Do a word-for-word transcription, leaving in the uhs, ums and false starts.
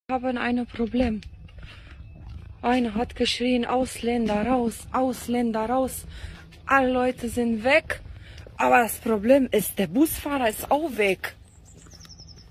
Haben ein Problem. Einer hat geschrien, Ausländer raus, Ausländer raus. Alle Leute sind weg. Aber das Problem ist, der Busfahrer ist auch weg.